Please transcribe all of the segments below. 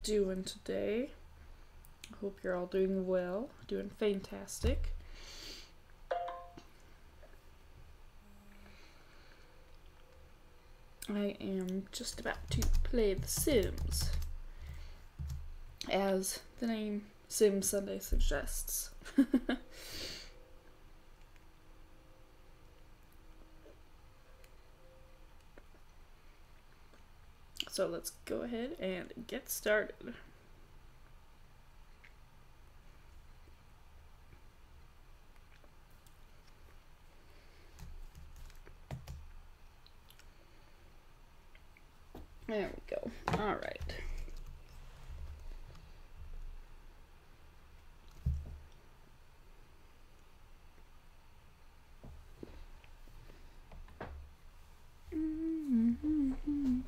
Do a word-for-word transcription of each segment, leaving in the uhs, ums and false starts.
doing today? I hope you're all doing well, doing fantastic. I am just about to play The Sims, as the name Sim Sunday suggests. So let's go ahead and get started. There we go. All right. Mm-hmm.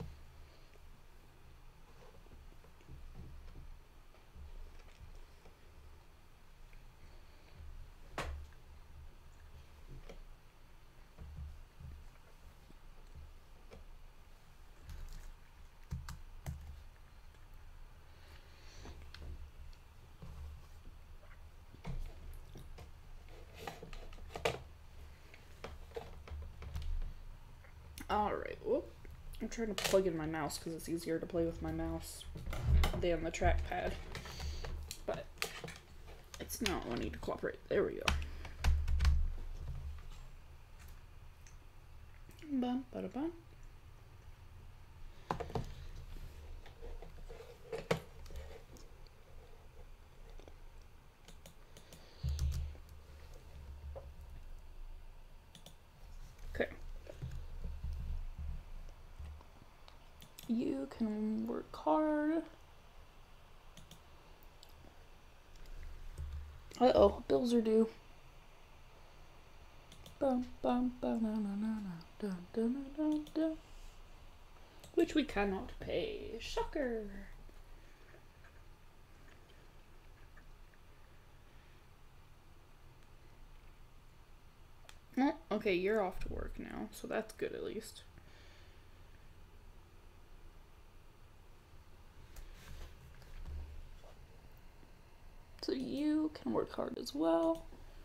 Alright, whoop. I'm trying to plug in my mouse because it's easier to play with my mouse than the trackpad. But it's not wanting to cooperate. There we go. Bum, bada, bum. Okay. You can work hard. Uh-oh, bills are due. Bum, bum, bum, na, na, na, na, dun, dun, dun, dun, dun. Which we cannot pay. Shocker. Oh, okay, you're off to work now, so that's good at least. So you can work hard as well.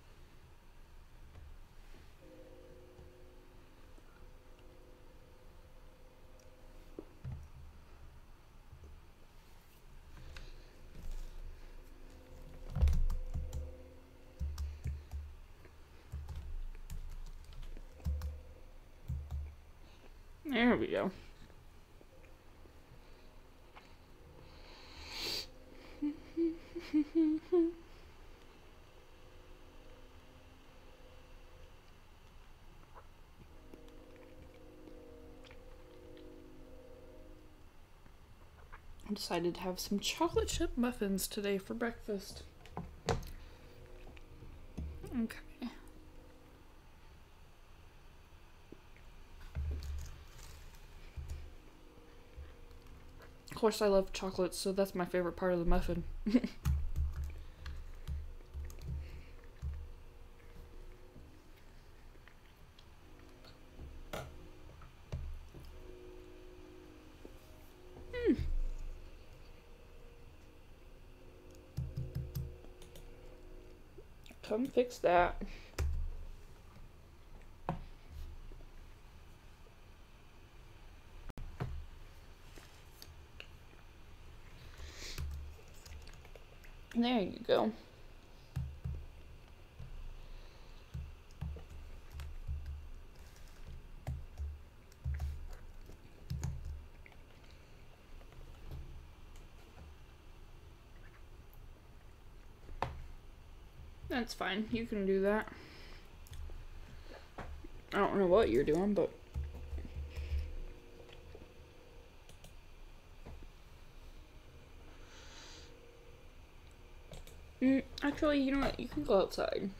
There we go. I decided to have some chocolate chip muffins today for breakfast. Okay. Of course I love chocolate, so that's my favorite part of the muffin. mm. Come fix that. There you go. That's fine. You can do that. I don't know what you're doing, but mm, actually, you know what? You can go outside.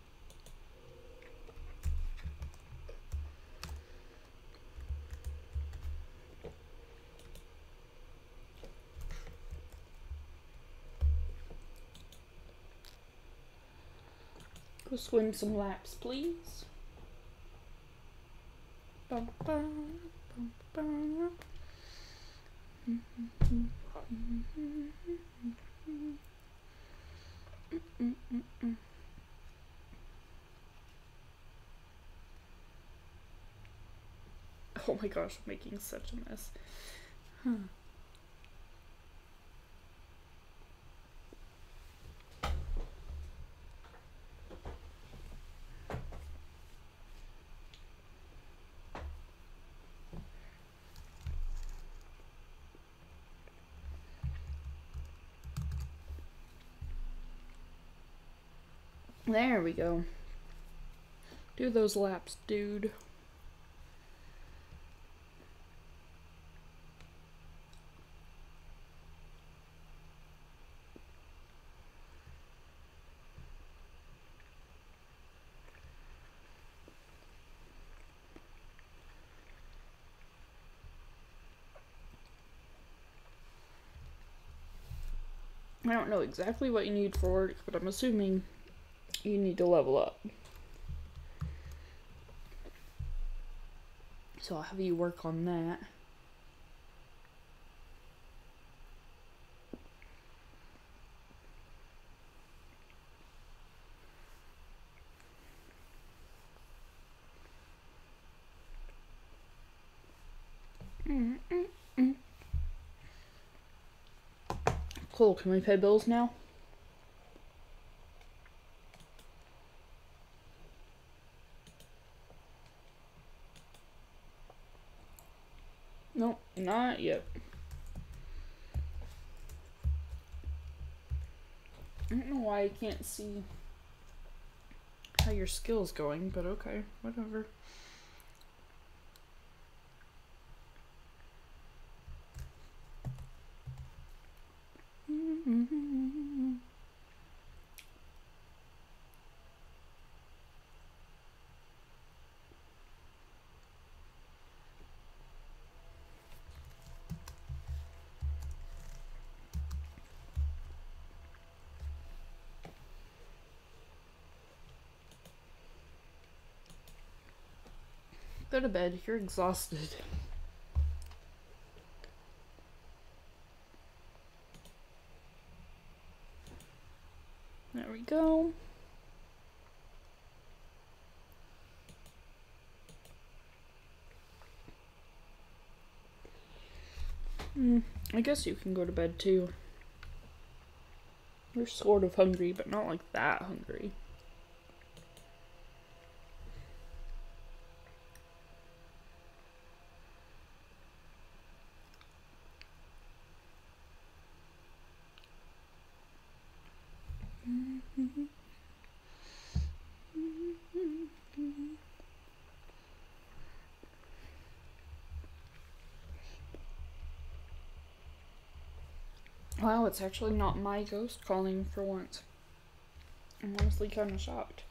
Go swim some laps, please. Bum, bum, bum, bum. Oh my gosh, I'm making such a mess. Huh. There we go. Do those laps, dude. I don't know exactly what you need for work, but I'm assuming you need to level up. So I'll have you work on that. Mm -mm -mm. Cool, can we pay bills now? Nope, not yet. I don't know why I can't see how your skill's going, but okay, whatever. Go to bed, you're exhausted. There we go. Mm, I guess you can go to bed too. You're sort of hungry, but not like that hungry. Wow, it's actually not my ghost calling for once. I'm honestly kind of shocked.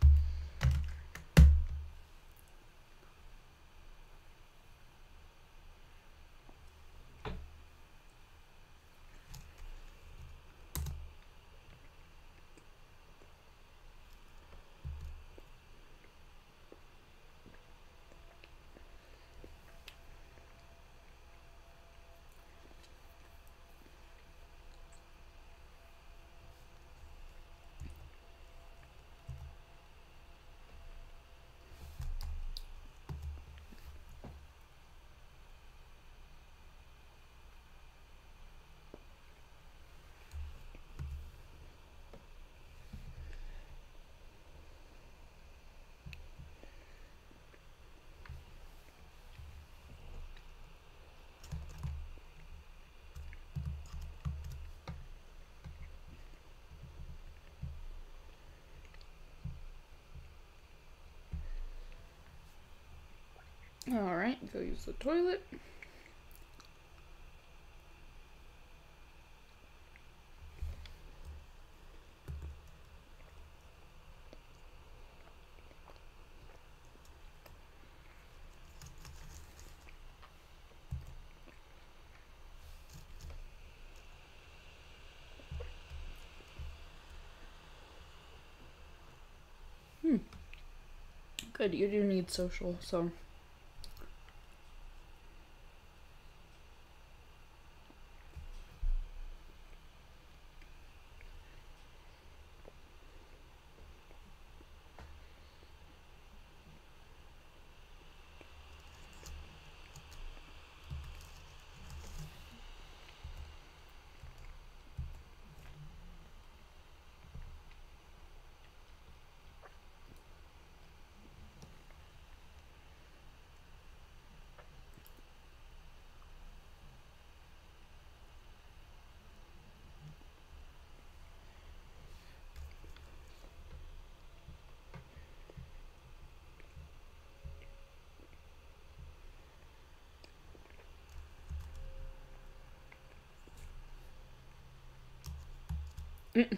Alright, go use the toilet. Hmm. Good, you do need social, so. Mm-mm.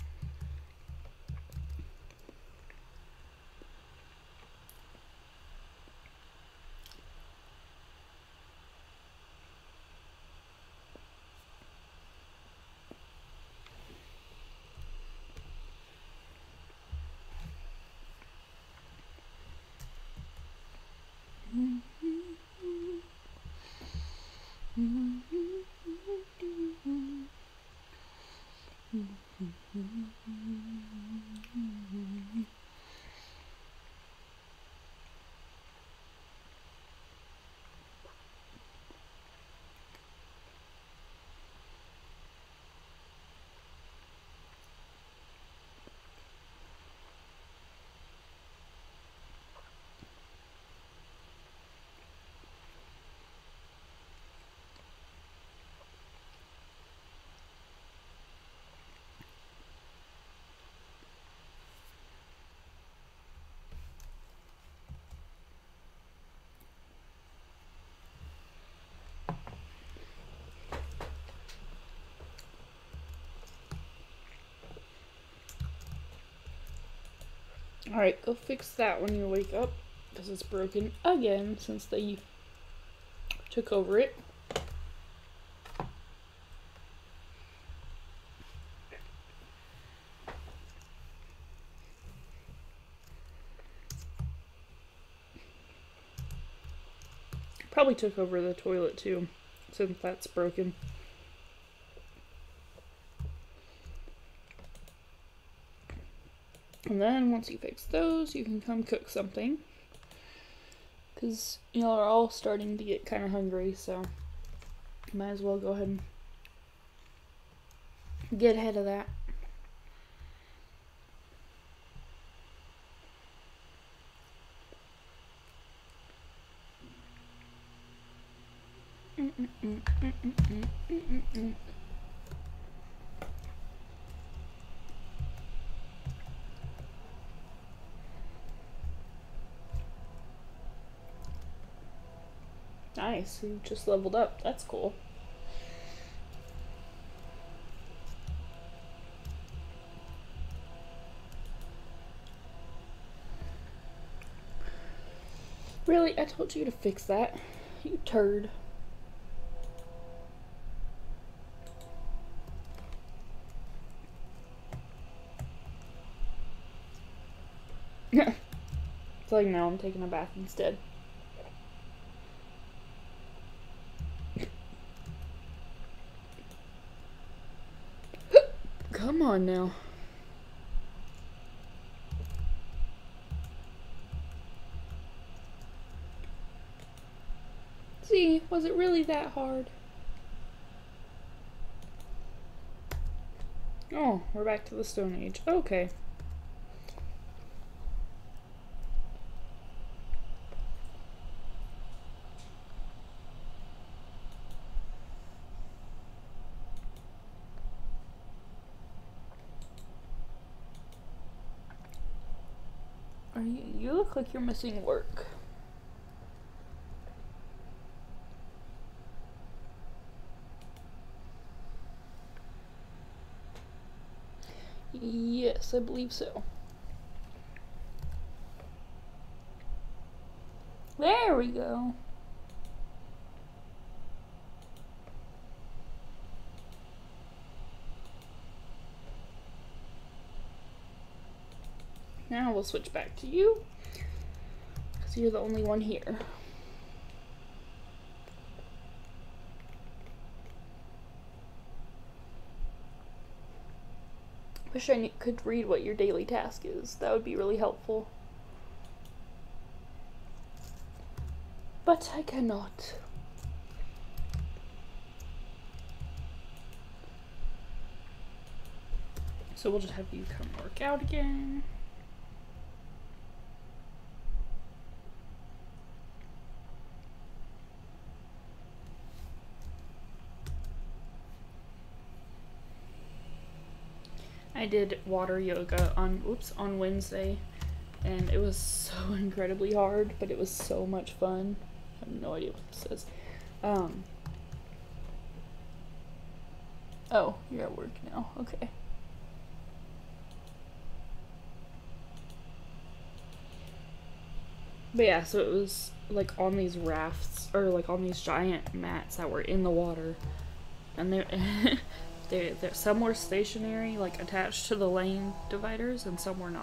Alright, go fix that when you wake up, because it's broken again since they took over it. Probably took over the toilet too, since that's broken. And then once you fix those, you can come cook something. Because y'all are all starting to get kind of hungry, so might as well go ahead and get ahead of that. Mm -mm -mm -mm -mm -mm -mm -mm. Nice, you just leveled up. That's cool. Really? I told you to fix that. You turd. It's like now I'm taking a bath instead. Come on now. See, was it really that hard? Oh, we're back to the Stone Age. Okay. Are you, you look like you're missing work. Yes, I believe so. There we go. Now we'll switch back to you, because you're the only one here. Wish I could read what your daily task is. That would be really helpful. But I cannot. So we'll just have you come work out again. I did water yoga on, oops, on Wednesday, and it was so incredibly hard, but it was so much fun. I have no idea what this says. Um, oh, you're at work now. Okay. But yeah, so it was like on these rafts, or like on these giant mats that were in the water. And they're, they're, they're, some were stationary, like attached to the lane dividers, and some were not.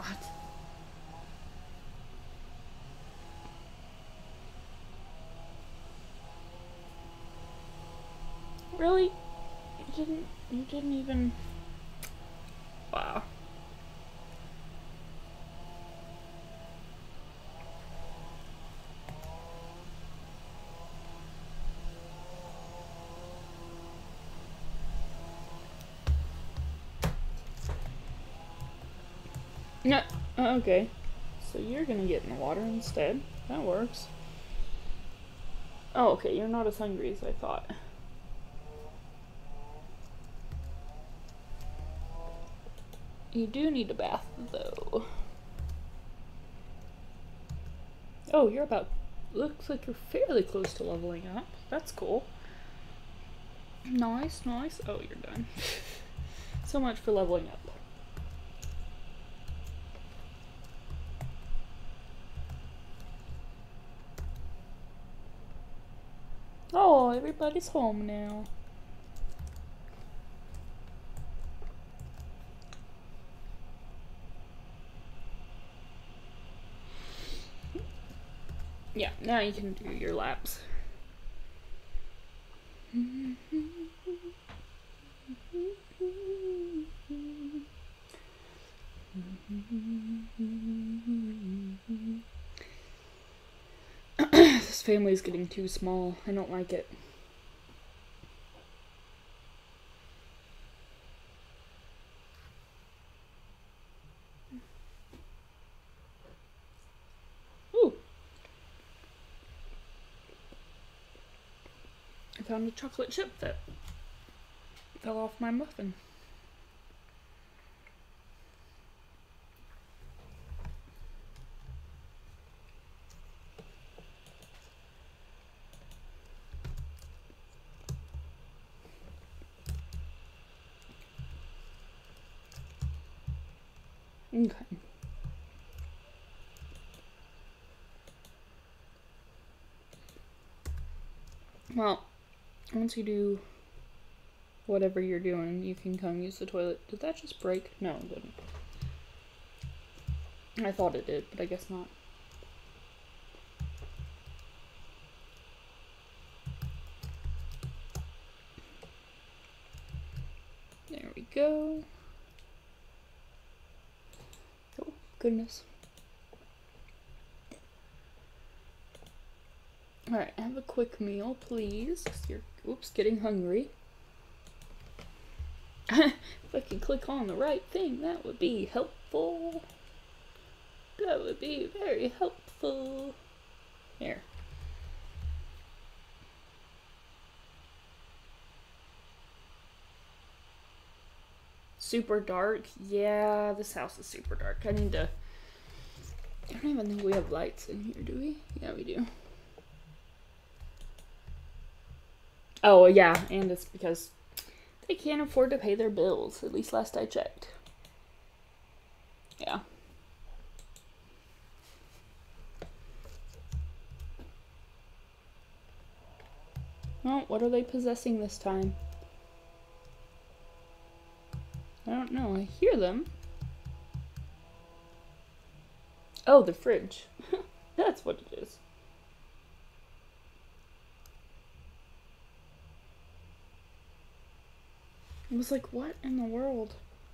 Really? You didn't, you didn't even... Wow. No. Uh, okay. So you're gonna get in the water instead. That works. Oh, okay. You're not as hungry as I thought. You do need a bath, though. Oh, you're about... Looks like you're fairly close to leveling up. That's cool. Nice, nice. Oh, you're done. So much for leveling up. Oh, everybody's home now. Yeah, now you can do your laps. This family is getting too small. I don't like it. Ooh. I found a chocolate chip that fell off my muffin. Okay. Well, once you do whatever you're doing, you can come use the toilet. Did that just break? No, it didn't. I thought it did, but I guess not. There we go. Oh, goodness. Alright, have a quick meal, please. You're, oops, getting hungry. If I could click on the right thing, that would be helpful. That would be very helpful. Here. Super dark? Yeah, this house is super dark. I need to... I don't even think we have lights in here, do we? Yeah, we do. Oh, yeah, and it's because they can't afford to pay their bills, at least last I checked. Yeah. Well, what are they possessing this time? I don't know. I hear them. Oh, the fridge. That's what it is. I was like, what in the world?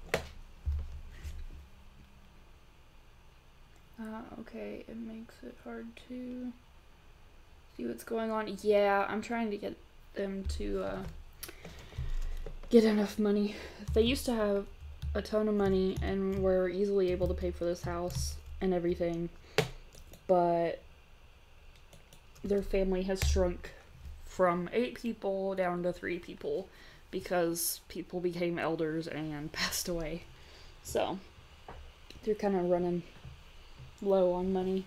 Ah, uh, okay. It makes it hard to see what's going on. Yeah, I'm trying to get them to uh, get enough money. They used to have a ton of money and were easily able to pay for this house and everything, but their family has shrunk from eight people down to three people because people became elders and passed away. So they're kind of running low on money.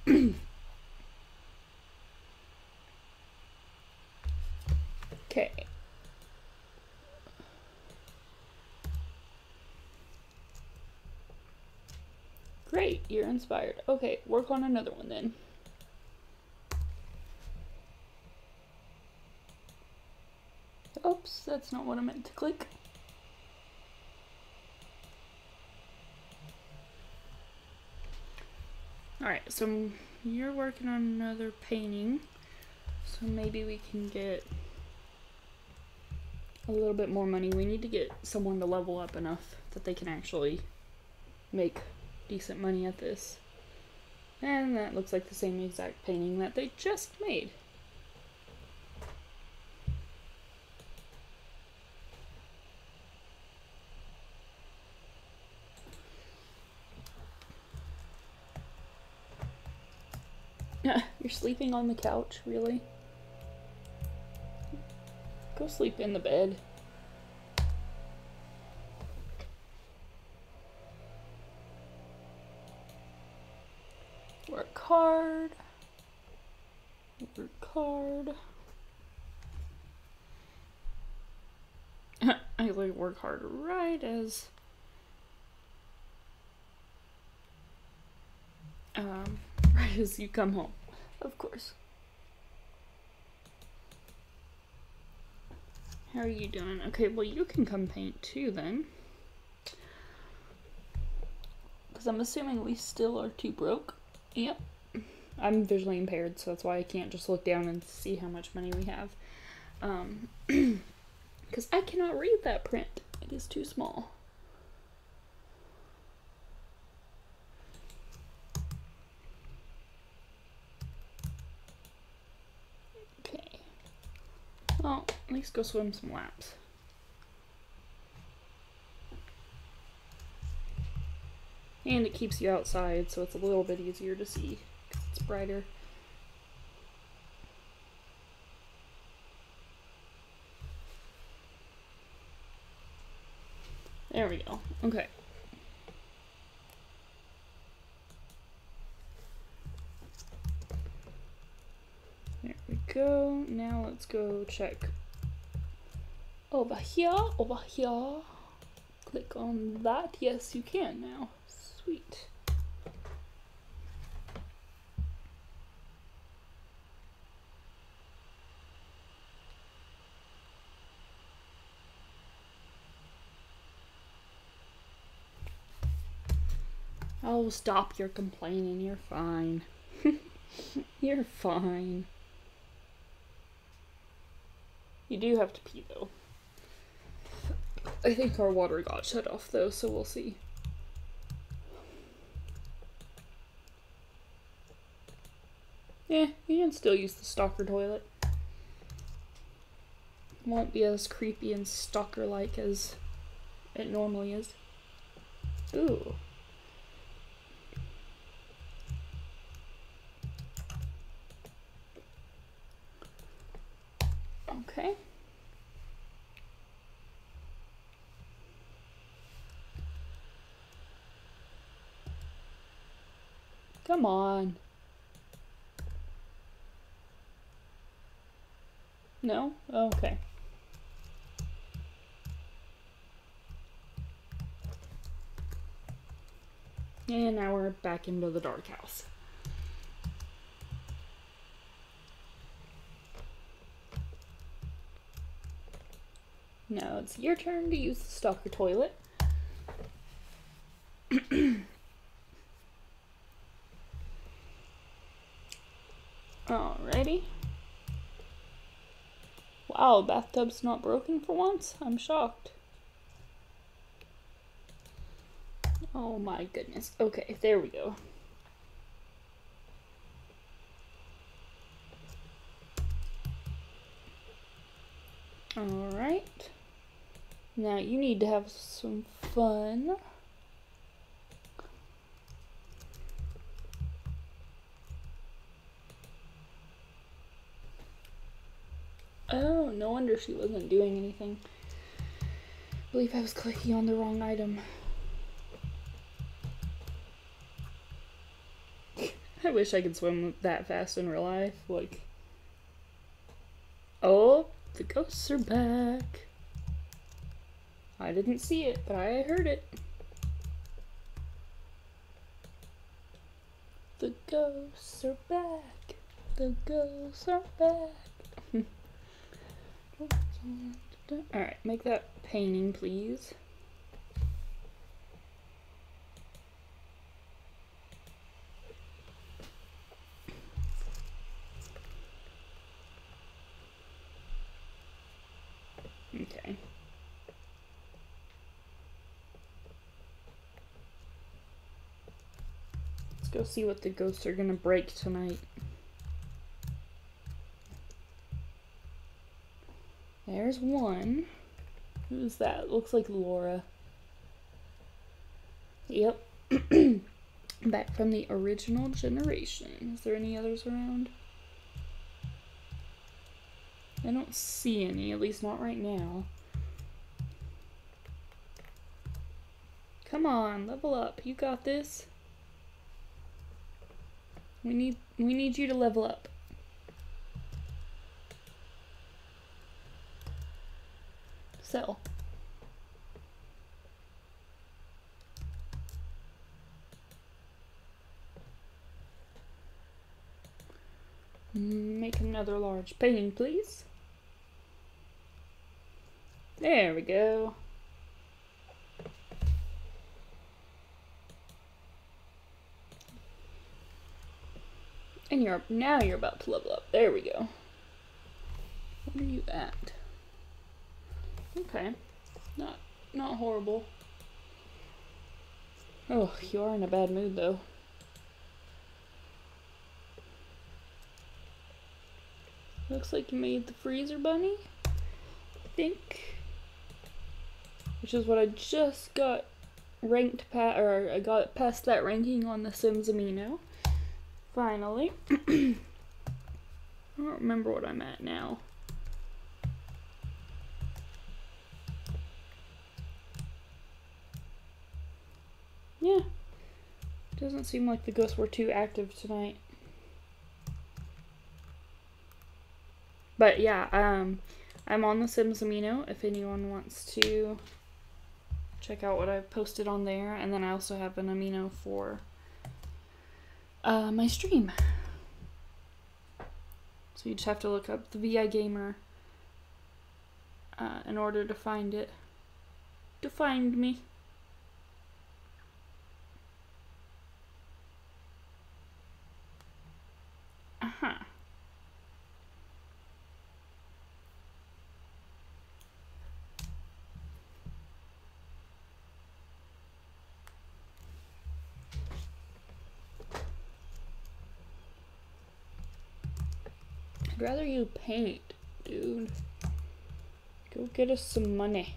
Okay. Great, you're inspired. Okay, work on another one then. Oops, that's not what I meant to click. Alright, so you're working on another painting, so maybe we can get a little bit more money. We need to get someone to level up enough that they can actually make decent money at this. And that looks like the same exact painting that they just made. You're sleeping on the couch, really? Go sleep in the bed. Work hard. Work hard. I like work hard right as um right as you come home, of course. How are you doing? Okay, well you can come paint too then. Because I'm assuming we still are too broke. Yep. I'm visually impaired, so that's why I can't just look down and see how much money we have. Um, because I cannot read that print. It is too small. Okay. Well, at least go swim some laps. And it keeps you outside, so it's a little bit easier to see because it's brighter. There we go. Okay. There we go. Now let's go check over here, over here. Click on that. Yes, you can now. Sweet. Oh, stop your complaining. You're fine. You're fine. You do have to pee, though. I think our water got shut off, though, so we'll see. Yeah, you can still use the stalker toilet. Won't be as creepy and stalker-like as it normally is. Ooh. Okay. Come on. No? Oh, okay. And now we're back into the dark house. Now it's your turn to use the stalker toilet. Alrighty. Wow, bathtub's not broken for once? I'm shocked. Oh my goodness. Okay, there we go. Alright. Now you need to have some fun. Oh, no wonder she wasn't doing anything. I believe I was clicking on the wrong item. I wish I could swim that fast in real life. Like, oh, the ghosts are back. I didn't see it, but I heard it. The ghosts are back. The ghosts are back. Alright, make that painting, please. Okay. Let's go see what the ghosts are gonna break tonight. There's one. Who's that? Looks like Laura. Yep. Back from the original generation. Is there any others around? I don't see any, at least not right now. Come on, level up. You got this. We need we need you to level up. Sell. Make another large painting, please. There we go. And you're now you're about to level up. There we go. What are you at? Okay. Not not horrible. Oh, you are in a bad mood though. Looks like you made the freezer bunny, I think. Which is what I just got ranked past, or I got past that ranking on the Sims Amino. Finally. I don't remember what I'm at now. Yeah. Doesn't seem like the ghosts were too active tonight. But yeah, um, I'm on the Sims Amino if anyone wants to check out what I've posted on there. And then I also have an Amino for uh, my stream. So you just have to look up the V I Gamer uh, in order to find it. To find me. Uh-huh. I'd rather you paint, dude. Go get us some money.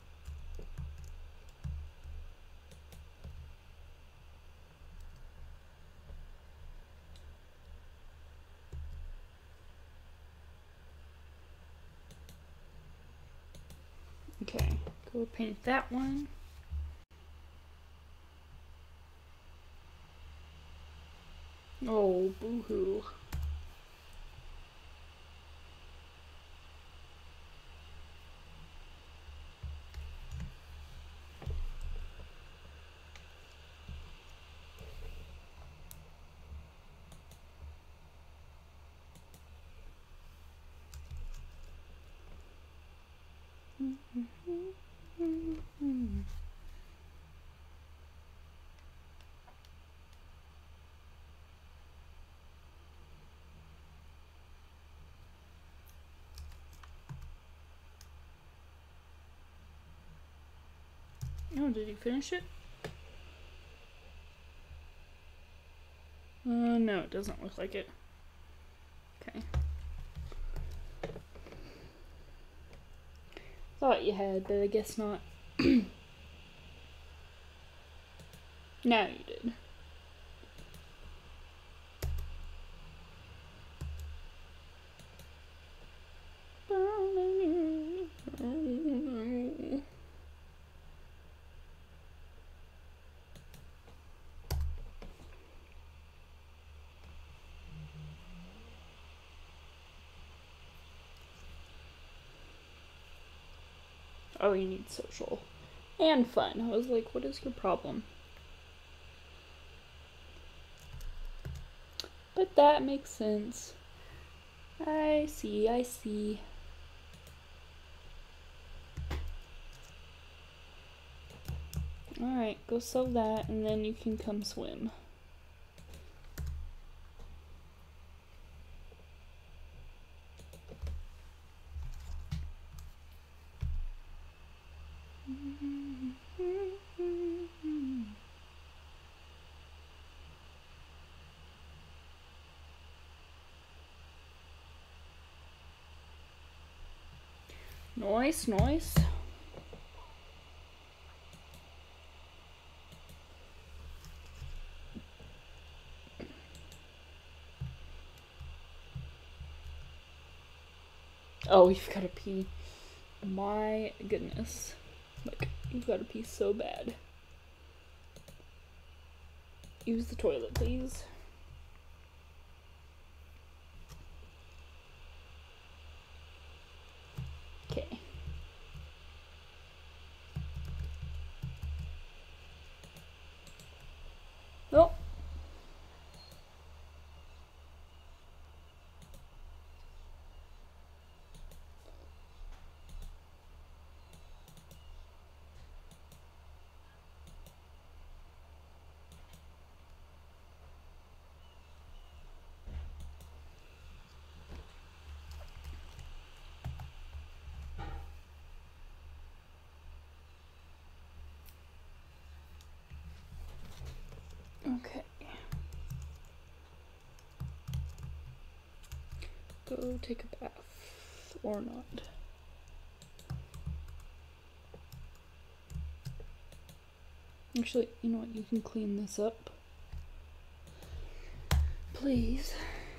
Okay, go paint that one. Oh, boo-hoo. Oh, did you finish it? Uh, no, it doesn't look like it. Okay. Thought you had, but I guess not. Now you did. Oh, you need social and fun. I was like, what is your problem? But that makes sense. I see, I see. Alright, go sew that and then you can come swim. Nice, nice. Oh, you've got to pee. My goodness. Like, you've got to pee so bad. Use the toilet, please. Okay. Oh. Okay. Go take a bath. Or not. Actually, you know what? You can clean this up. Please.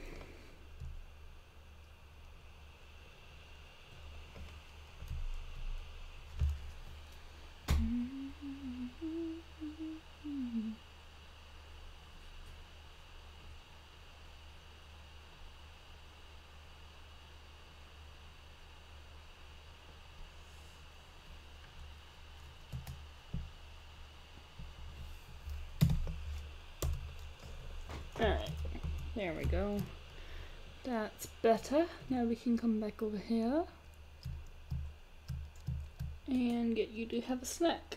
Alright, there we go. That's better. Now we can come back over here and get you to have a snack.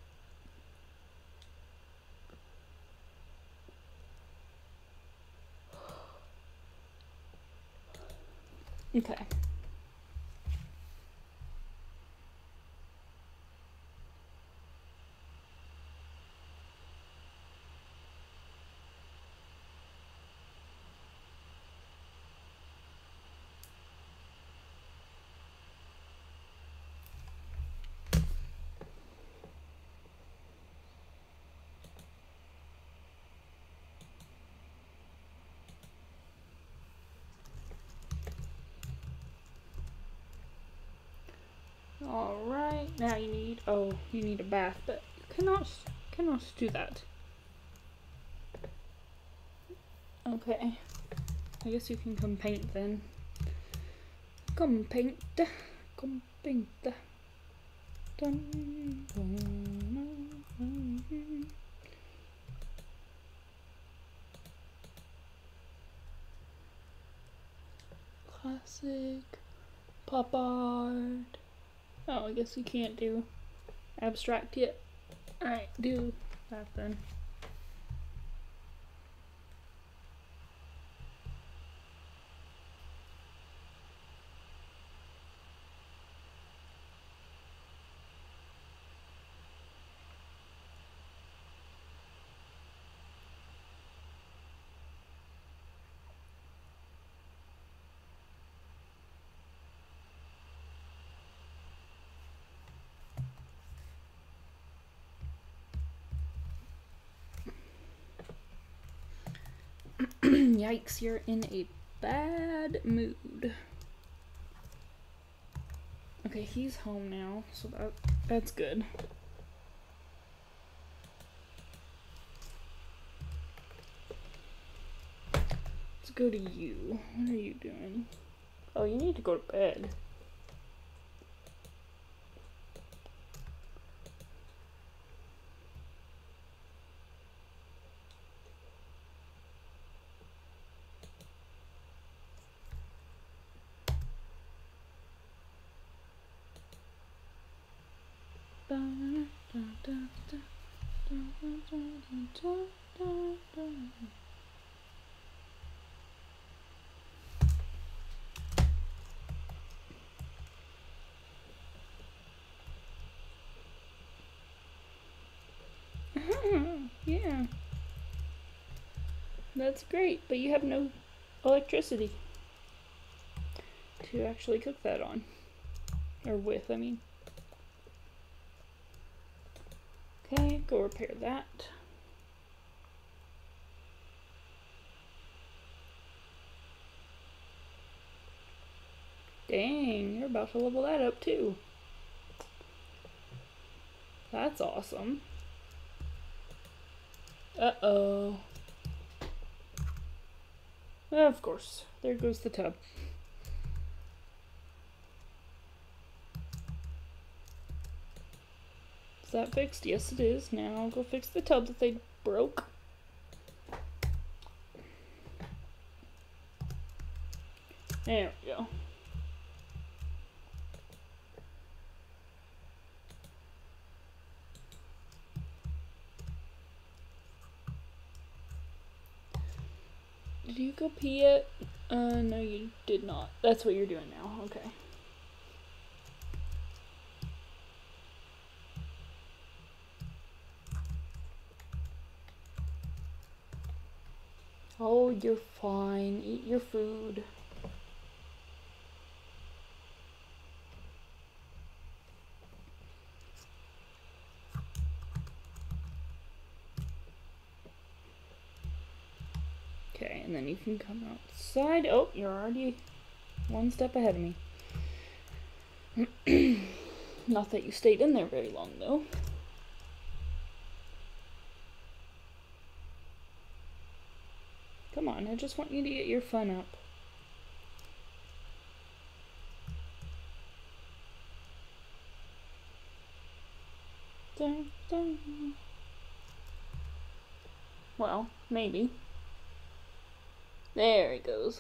Okay. Alright, now you need, oh, you need a bath, but you cannot, cannot do that. Okay, I guess you can come paint then. Come paint, come paint. Dun, dun, dun, dun. Classic pop art. Oh, I guess you can't do abstract yet. Alright, do that then. Yikes, you're in a bad mood. Okay, he's home now, so that that's good. Let's go to you. What are you doing? Oh, you need to go to bed. Da, da, da, da. Yeah. That's great, but you have no electricity to actually cook that on. Or with, I mean. Okay, go repair that. Dang, you're about to level that up too. That's awesome. Uh-oh. Of course. There goes the tub. Is that fixed? Yes, it is. Now I'll go fix the tub that they broke. There we go. Did you go pee yet? Uh, no, you did not. That's what you're doing now. Okay. Oh, you're fine. Eat your food. Okay, and then you can come outside. Oh, you're already one step ahead of me. Not that you stayed in there very long, though. Come on, I just want you to get your fun up. Dun, dun. Well, maybe. There he goes.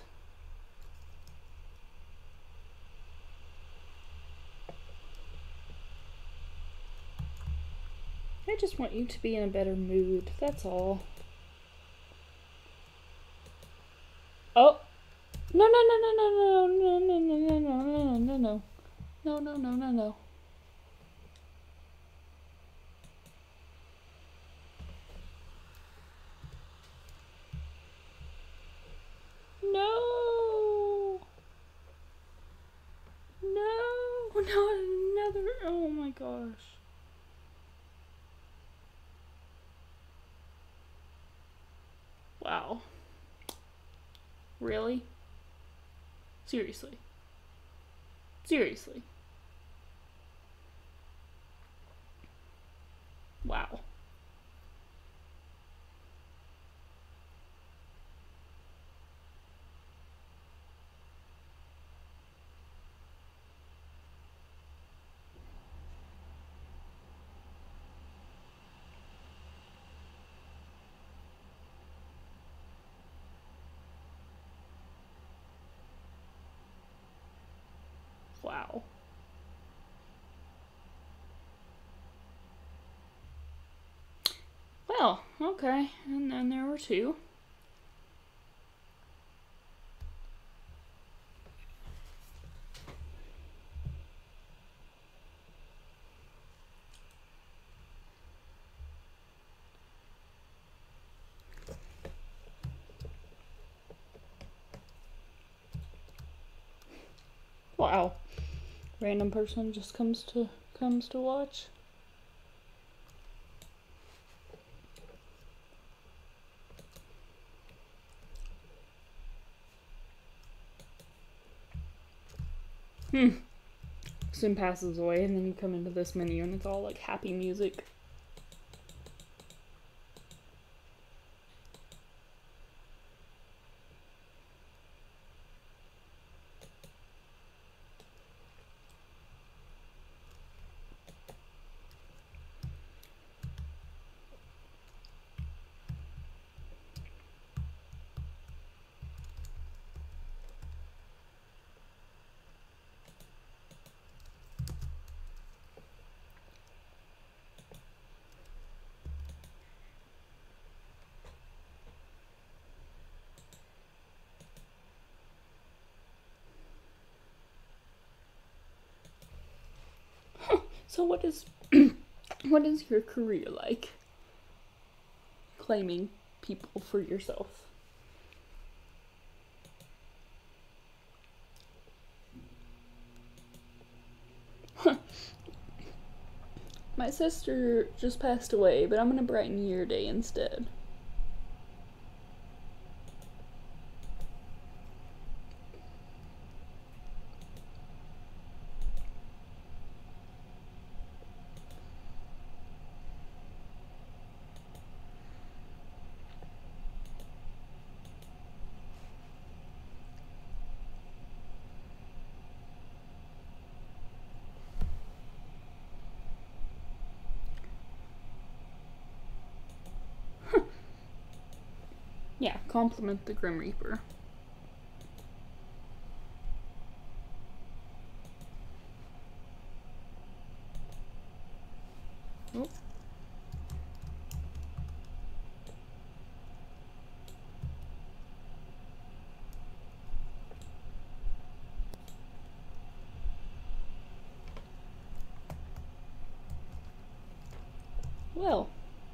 I just want you to be in a better mood, that's all. Oh! No, no, no, no, no, no, no, no, no, no, no, no, no. No, no, no, no, no. No! No! Not another. Oh my gosh. Wow. Really? Seriously. Seriously. Wow. Wow. Well, okay. And then there were two. Wow. Random person just comes to comes to watch. Hmm. Soon passes away and then you come into this menu and it's all like happy music. So what is what is your career like? Claiming people for yourself. My sister just passed away, but I'm gonna brighten your day instead. Yeah, compliment the Grim Reaper. Oh. Well.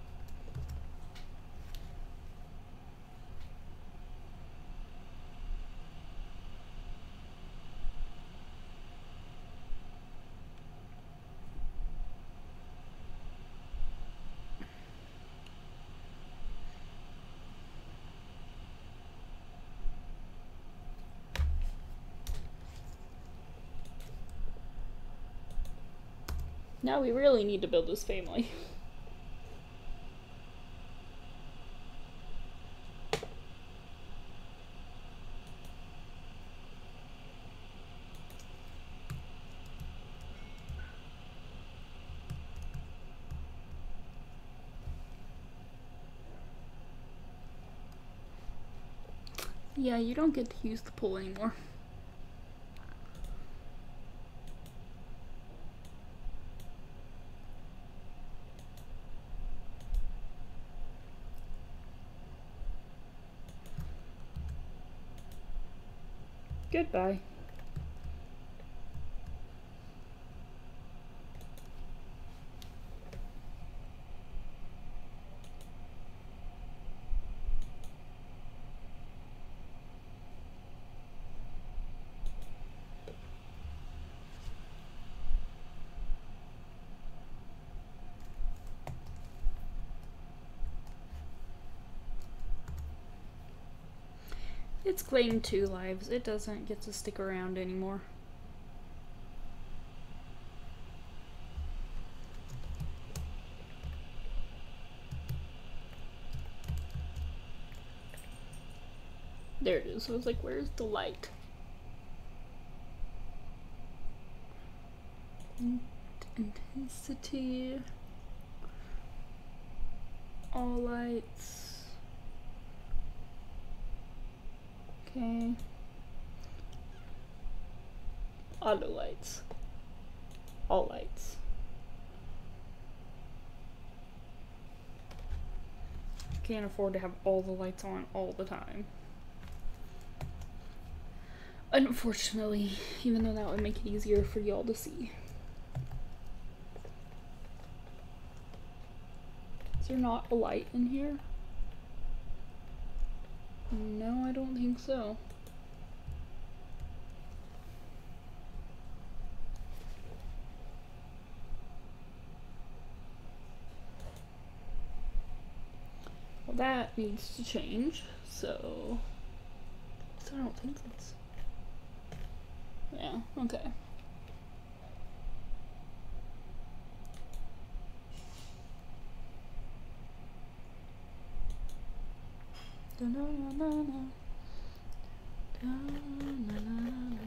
Now we really need to build this family. Yeah, you don't get to use the pool anymore. Goodbye. It's claimed two lives. It doesn't get to stick around anymore. There it is. I was like, where's the light? Intensity. All lights. Okay. Auto lights. All lights. Can't afford to have all the lights on all the time. Unfortunately, even though that would make it easier for y'all to see. Is there not a light in here? No, I don't think so. Well, that needs to change, so... so I don't think it's... yeah, okay. Da-na-na-na-na. Da-na-na-na-na.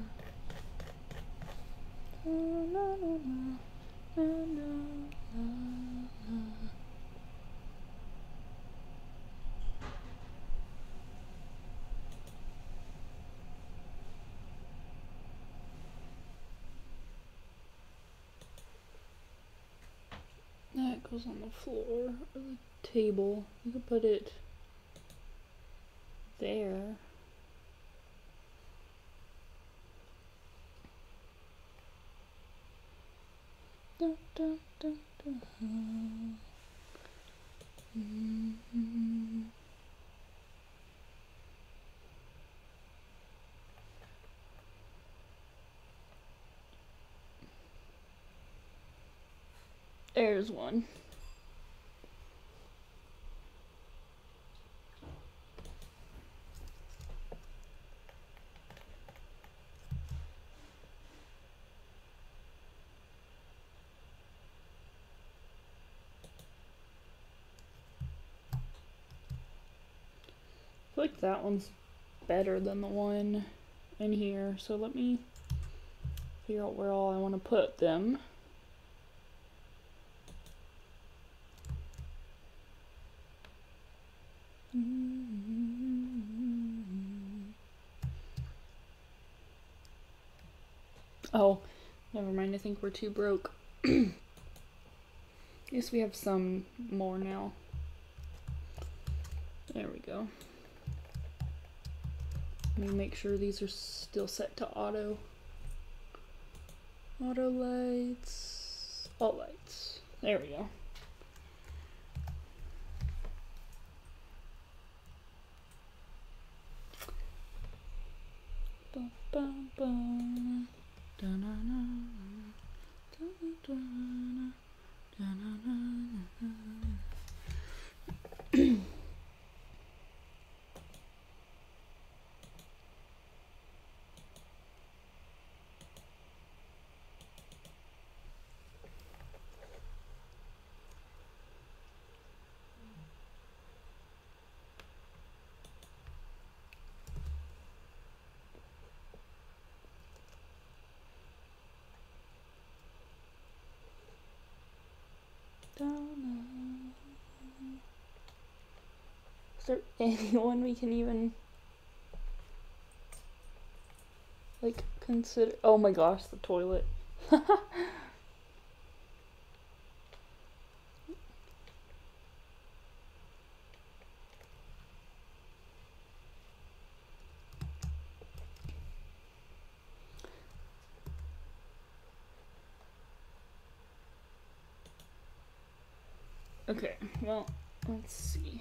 Da-na-na-na-na-na-na. That goes on the floor or the table. You could put it there. Dun, dun, dun, dun. Mm-hmm. There's one. I feel like that one's better than the one in here, so let me figure out where all I want to put them. Oh, never mind, I think we're too broke. Guess we have some more now. There we go. Let me make sure these are still set to auto. Auto lights, all lights. There we go. Bum, bum, bum. Da-na-na. Da-na-na. Da-na-na. Is there anyone we can even like consider? Oh my gosh, the toilet. Okay, well, let's see.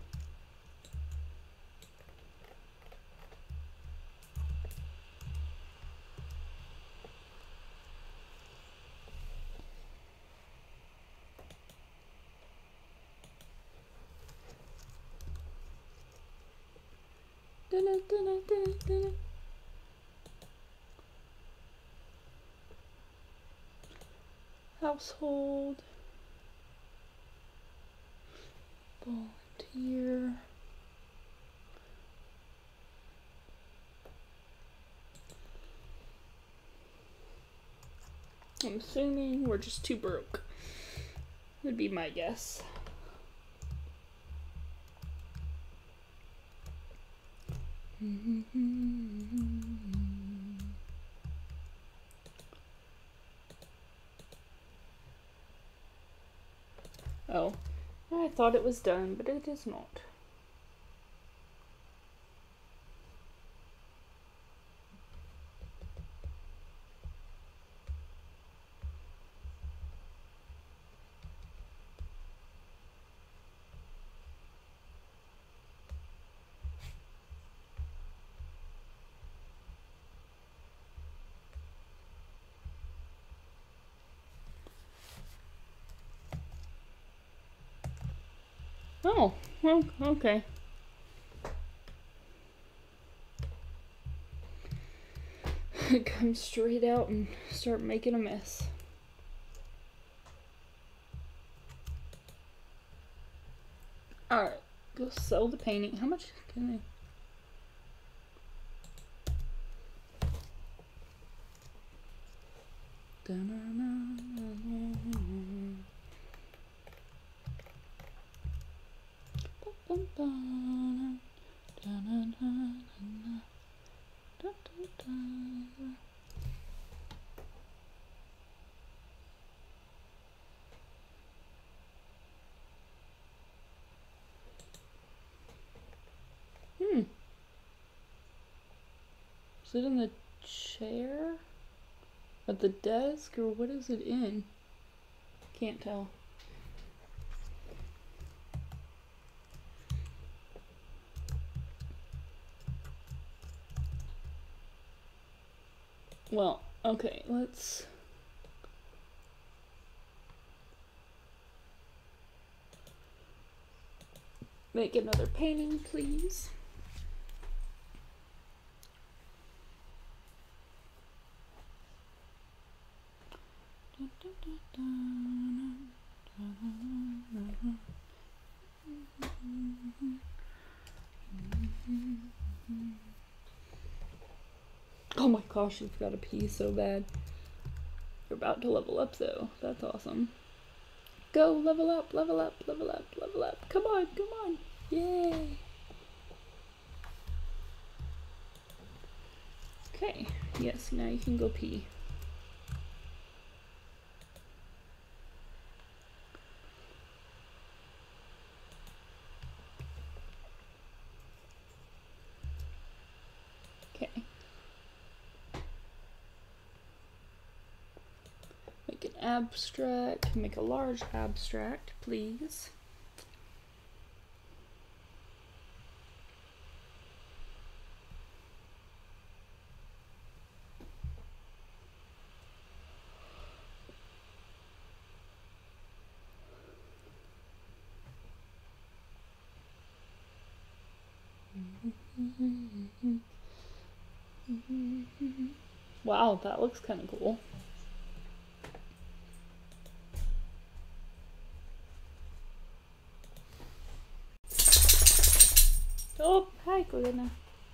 Dun-dun, dun-dun, dun-dun, dun-dun. Household. Volunteer. I'm assuming we're just too broke. Would be my guess. Oh, I thought it was done, but it is not. Oh, well, okay. Come straight out and start making a mess. Alright, go sell the painting. How much can I... Hmm. Is it in the chair? At the desk? Or what is it in? Can't tell. Well, okay, let's make another painting, please. Oh my gosh, you've got to pee so bad. You're about to level up though. That's awesome. Go, level up, level up, level up, level up. Come on, come on. Yay. Okay, yes, now you can go pee. Okay. Make an abstract, make a large abstract, please. Wow, that looks kind of cool. Oh, hi, Glenna.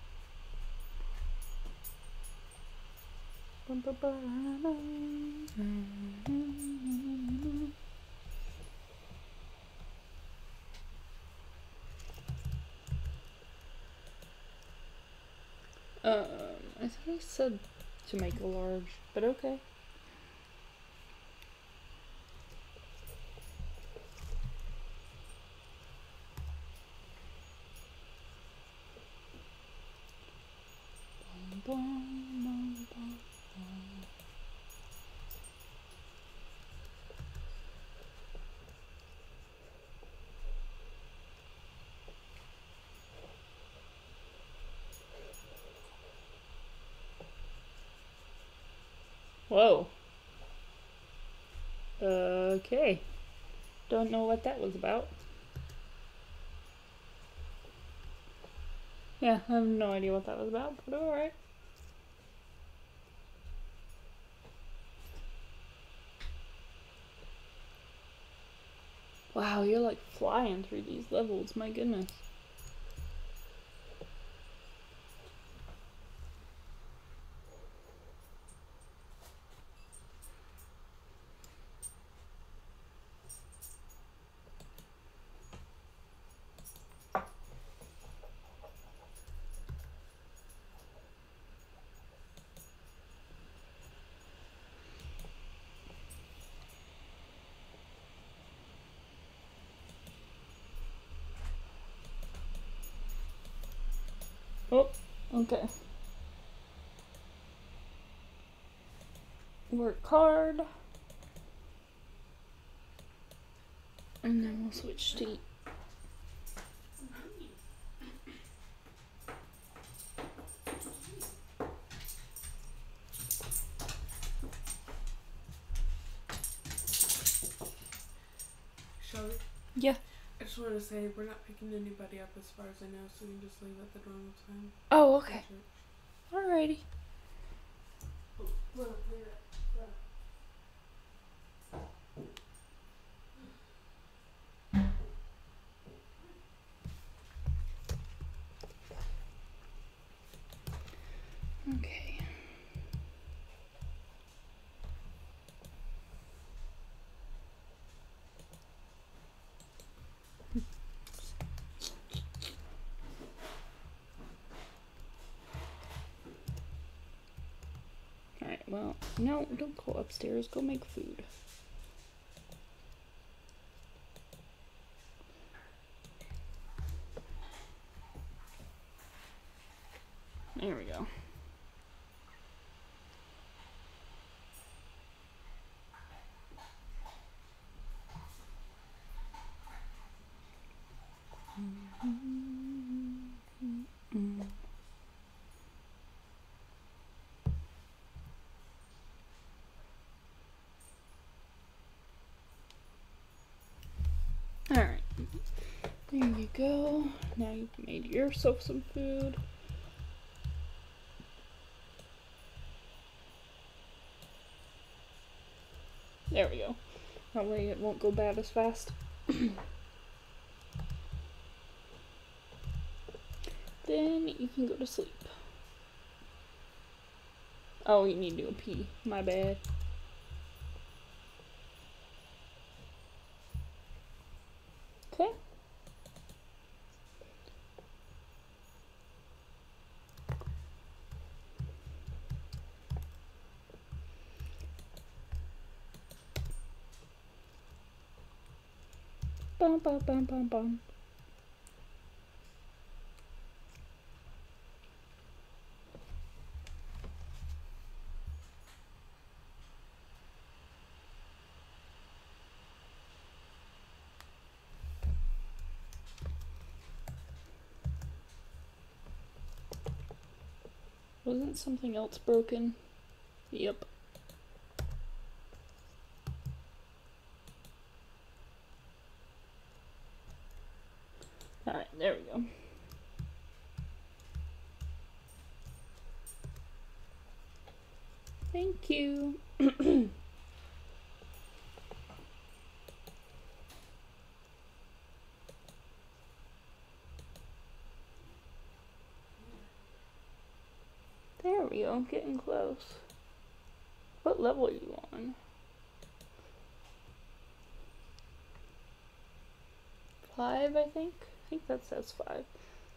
Um, I thought I said to make a large, but okay. Bum, bum, bum, bum. Whoa. Okay. Don't know what that was about. Yeah, I have no idea what that was about, but alright. Wow, you're like flying through these levels, my goodness. Oh, okay. Work hard. And then we'll switch to Shelly? Yeah. I just wanted to say we're not picking anybody up as far as I know, so we can just leave at the normal time. Oh, okay. Alrighty. Okay. Alright, well, no, don't go upstairs. Go make food. There we go. Alright. There you go. Now you've made yourself some food. There we go. That way it won't go bad as fast. Then you can go to sleep. Oh, you need to go pee. My bad. Okay. Bum bum bum bum bum. Wasn't something else broken? Yep. Alright, there we go. Thank you. There we go, getting close. What level are you on? Five, I think? I think that says five.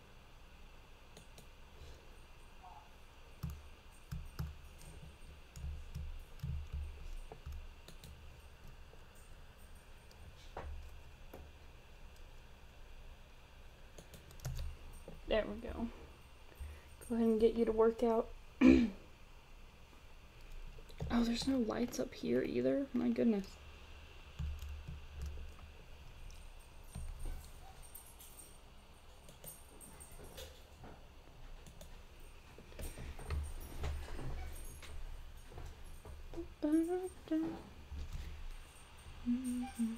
There we go. Go ahead and get you to work out. Oh, there's no lights up here either? My goodness. Mm-hmm.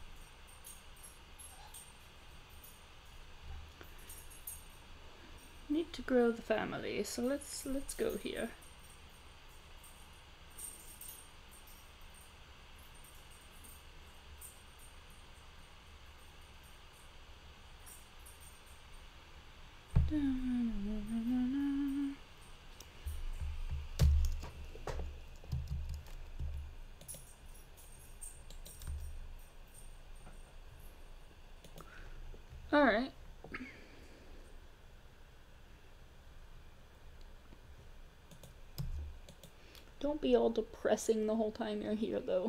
Need to grow the family, so let's let's go here. All right. Don't be all depressing the whole time you're here, though.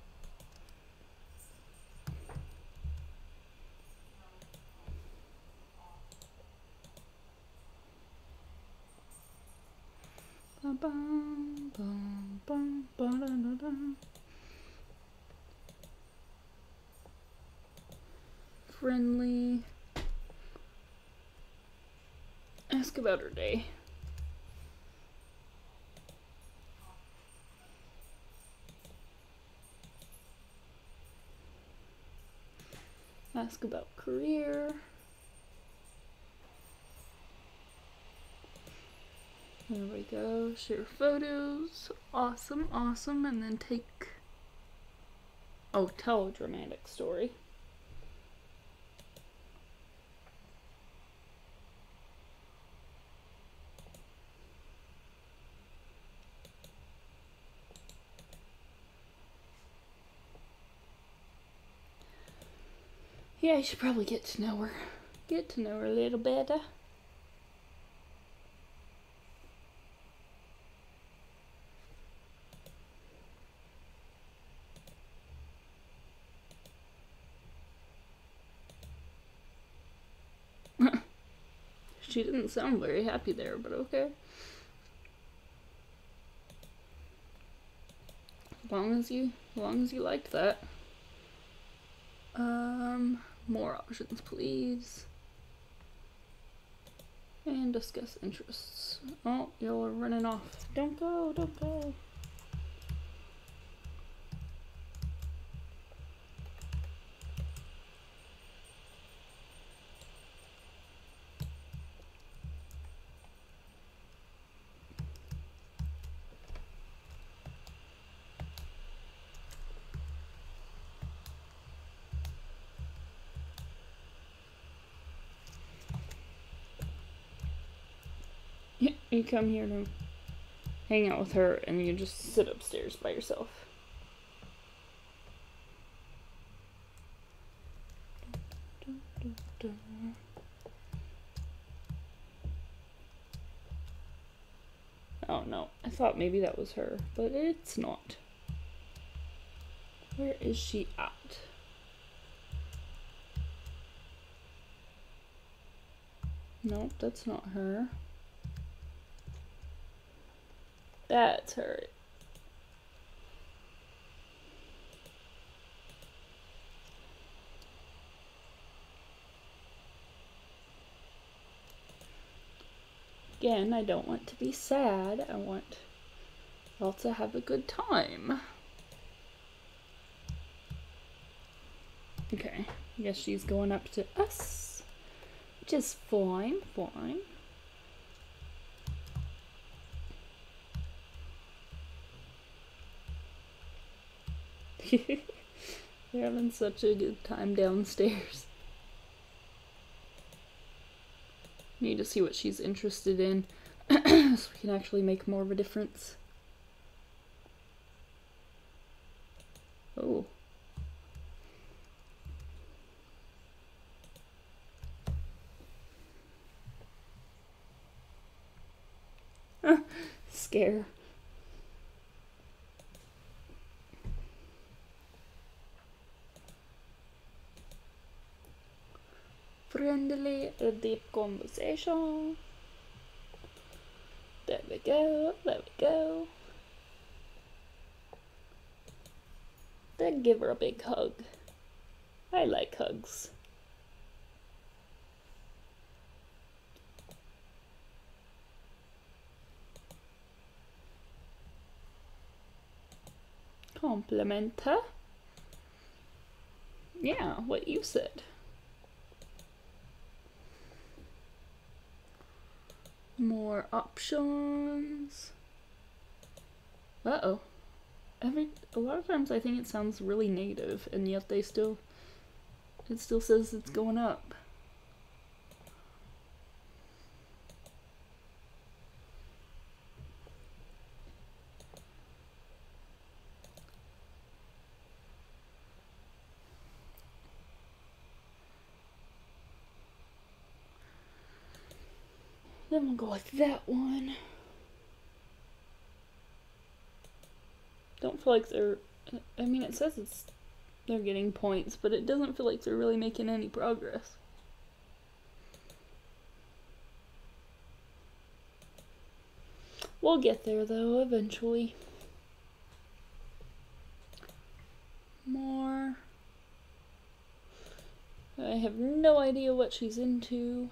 Bum, bum, bum, bum, bum, bum, bum. Friendly. Ask about her day. Ask about career. There we go. Share photos. Awesome, awesome. And then take... Oh, tell a dramatic story. Yeah, I should probably get to know her. Get to know her a little better. She didn't sound very happy there, but okay. As long as you, as long as you liked that. Um, more options, please. And discuss interests. Oh, you're running off. Don't go, don't go. You come here to hang out with her and you just sit upstairs by yourself. Oh no, I thought maybe that was her, but it's not. Where is she at? Nope, that's not her. That's her. Again, I don't want to be sad. I want y'all to have a good time. Okay, I guess she's going up to us, which is fine, fine. They're having such a good time downstairs. Need to see what she's interested in so we can actually make more of a difference. Oh. Scare. Friendly, a deep conversation. There we go, there we go. Then give her a big hug. I like hugs. Compliment her. Yeah, what you said. More options. Uh-oh. Every a lot of times I think it sounds really native, and yet they still it still says it's going up. Then we'll go with that one. Don't feel like they're, I mean, it says it's they're getting points, but it doesn't feel like they're really making any progress. We'll get there though, eventually. More. I have no idea what she's into.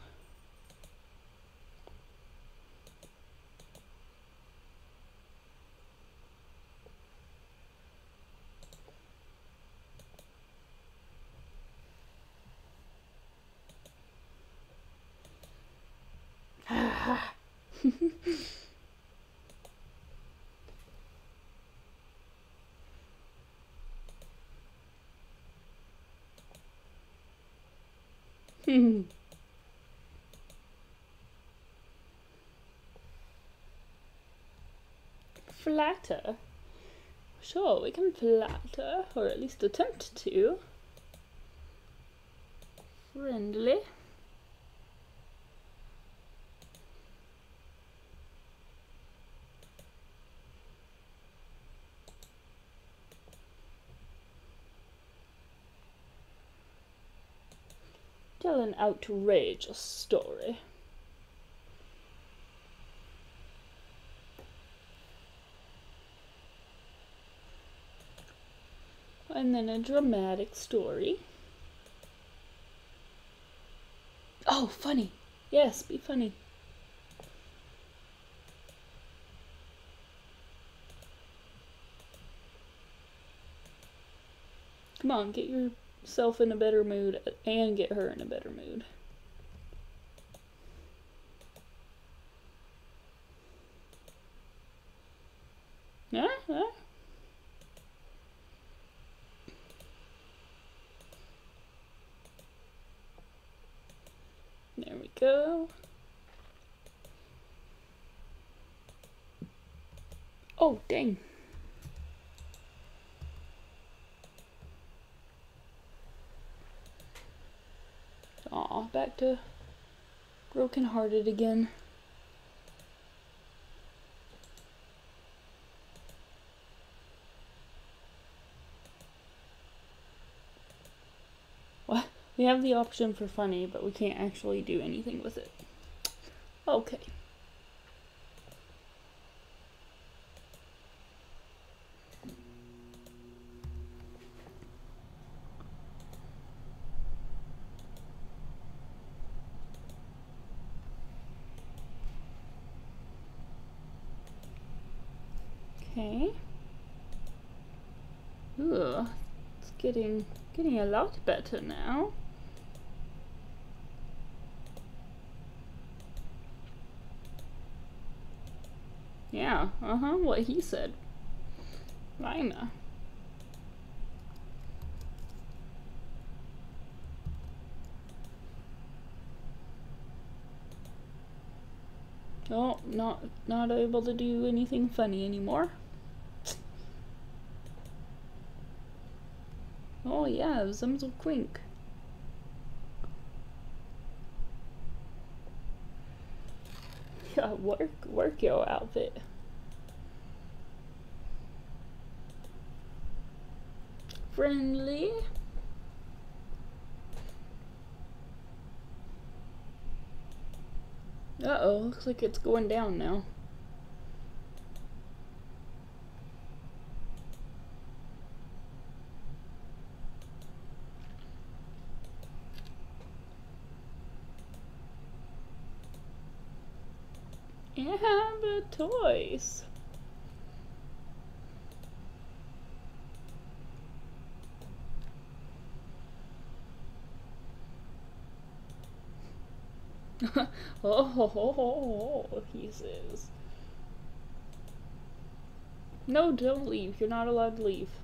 Flatter? Sure, we can flatter, or at least attempt to. Friendly. Tell an outrageous story. And then a dramatic story. Oh, funny. Yes, be funny. Come on, get yourself in a better mood and get her in a better mood. Huh? Huh? There we go. Oh, dang. Aw, back to broken-hearted again. What? We have the option for funny, but we can't actually do anything with it. Okay. Okay. Ooh, it's getting getting a lot better now. Yeah, uh-huh, what he said. Lima. Oh, not not able to do anything funny anymore. Oh yeah, Zimzelquink. Yeah, work work your outfit. Friendly. Uh-oh, looks like it's going down now. Yeah, but toys. Oh, ho, ho, ho, ho, he says. No, don't leave. You're not allowed to leave.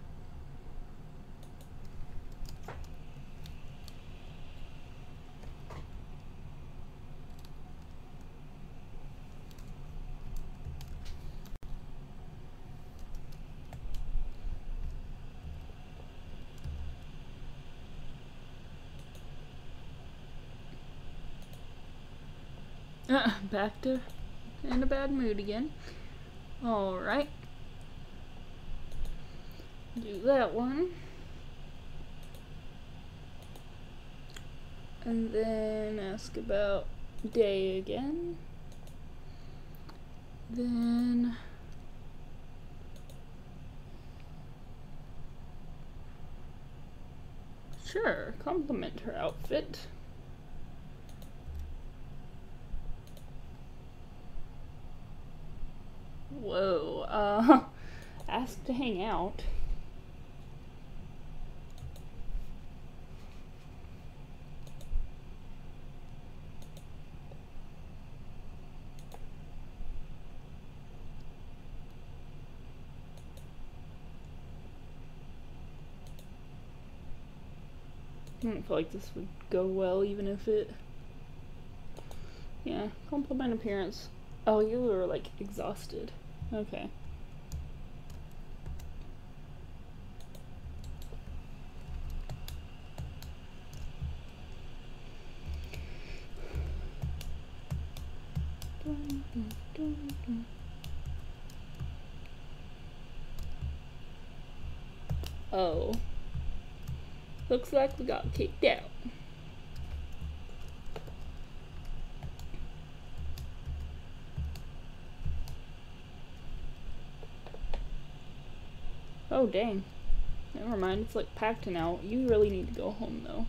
Uh, back to in a bad mood again. Alright. Do that one. And then ask about day again. Then sure, compliment her outfit. Whoa, uh, ask to hang out. I don't feel like this would go well, even if it... Yeah, compliment appearance. Oh, you were, like, exhausted. Okay. Dun, dun, dun, dun. Oh. Looks like we got kicked out. Oh, dang. Never mind, it's like packed now. You really need to go home, though.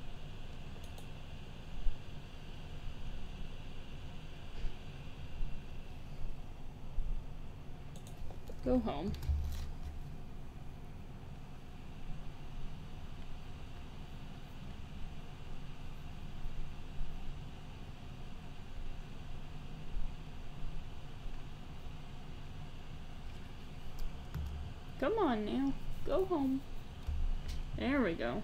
Go home. Come on now. Go home. There we go.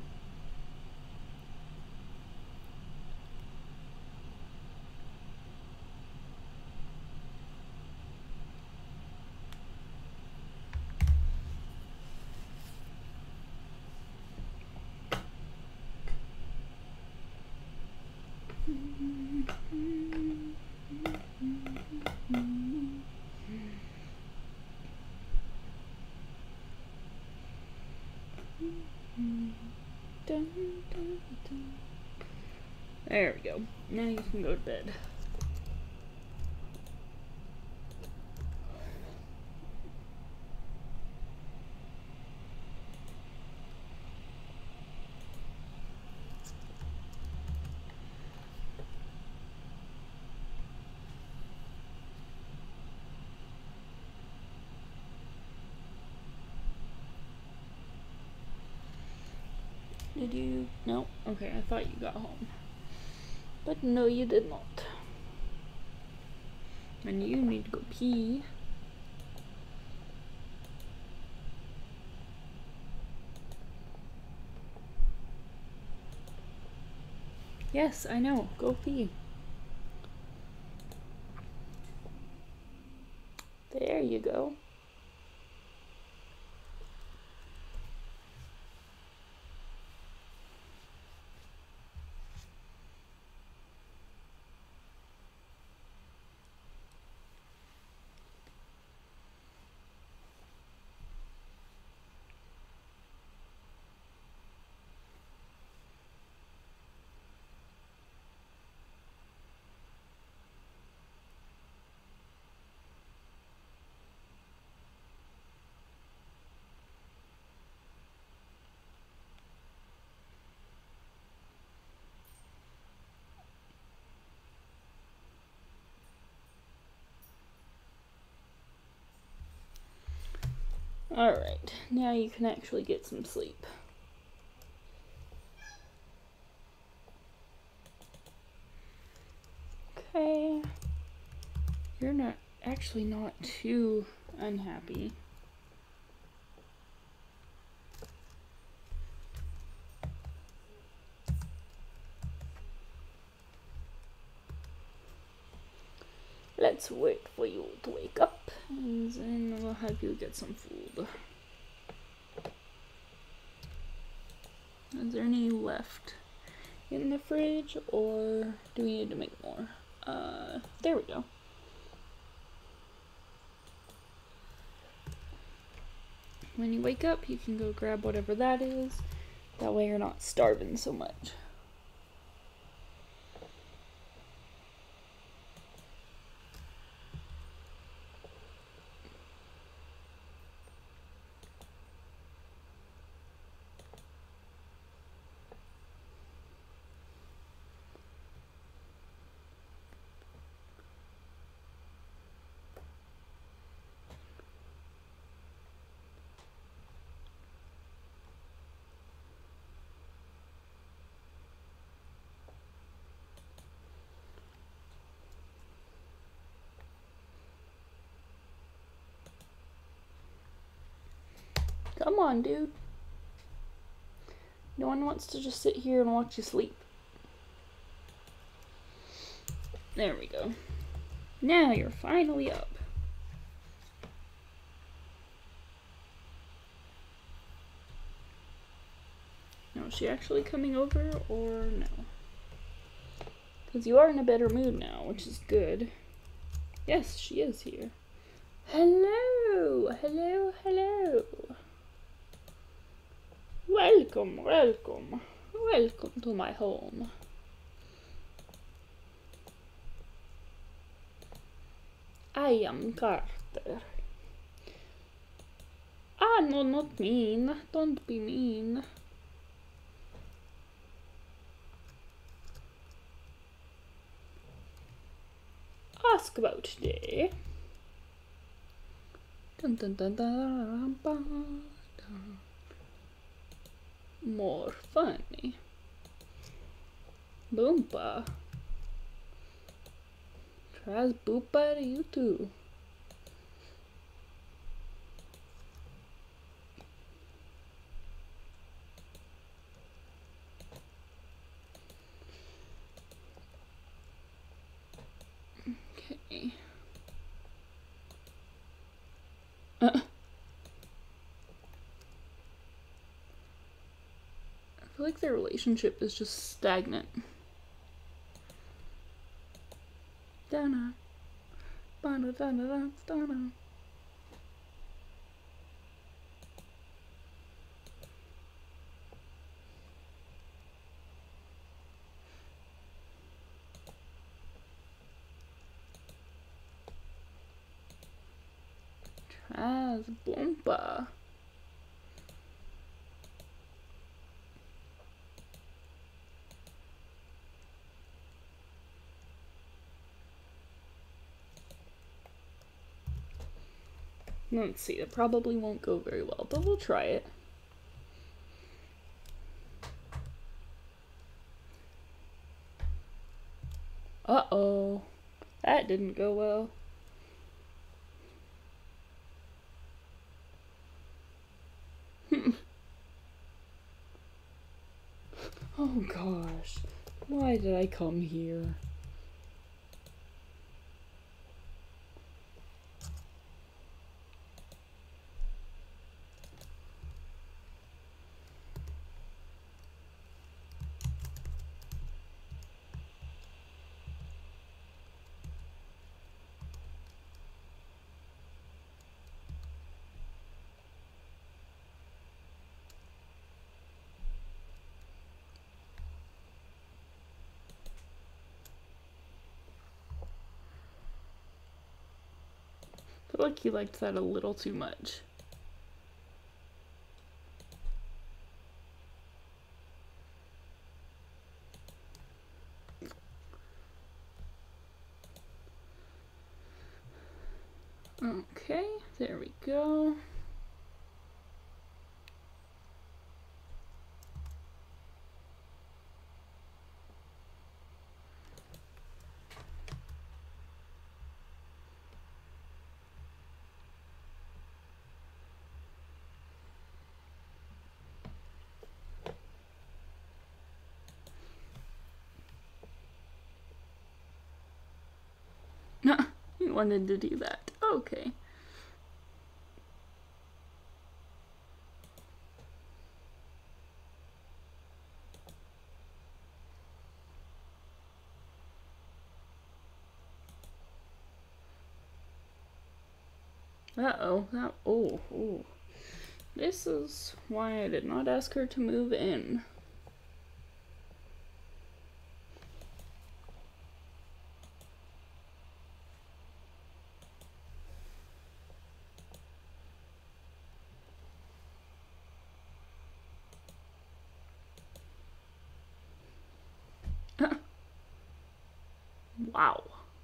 There we go. Now you can go to bed. Did you? No? Okay, I thought you got home. But no, you did not. And you need to go pee. Yes, I know. Go pee. There you go. Alright, now you can actually get some sleep. Okay. You're not actually not too unhappy. Let's wait for you to wake up, and then we'll have you get some food. Is there any left in the fridge, or do we need to make more? Uh, there we go. When you wake up, you can go grab whatever that is. That way you're not starving so much. Come on, dude. No one wants to just sit here and watch you sleep. There we go. Now you're finally up. Now, is she actually coming over or no? Because you are in a better mood now, which is good. Yes, she is here. Hello, hello, hello. Welcome, welcome, welcome to my home. I am Carter. Ah, no, not mean. Don't be mean. Ask about today. Dun, dun, dun, dun, dun, dun. More funny. Boompa. Tries Boompa to you too. Okay. Uh. I feel like their relationship is just stagnant. Dana. Dana, Dana, Dana, Dana. Traz Bomba. Let's see, it probably won't go very well, but we'll try it. Uh-oh. That didn't go well. Oh gosh. Why did I come here? I feel like he liked that a little too much. Okay, there we go. He wanted to do that. Okay. Uh-oh. That, oh, oh. This is why I did not ask her to move in. Wow.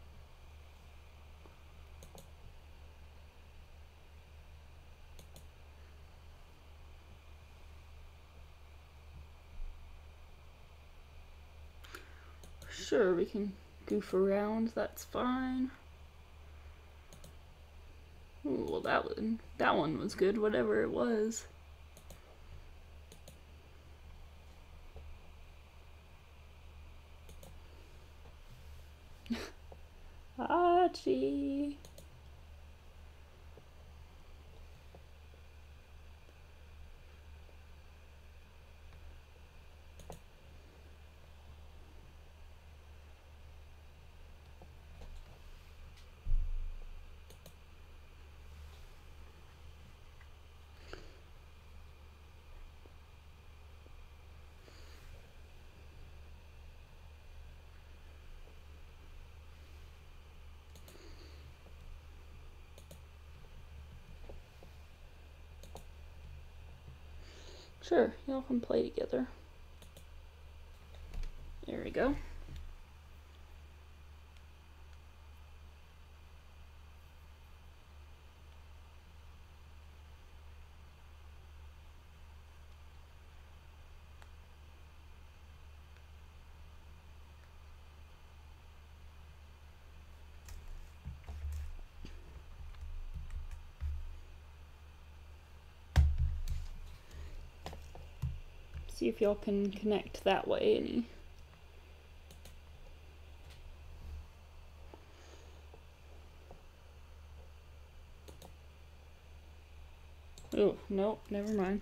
Sure, we can goof around, that's fine. Ooh, well that one, that one was good, whatever it was. Hachi. Sure, y'all can play together. There we go. See if y'all can connect that way any. Oh, nope, never mind.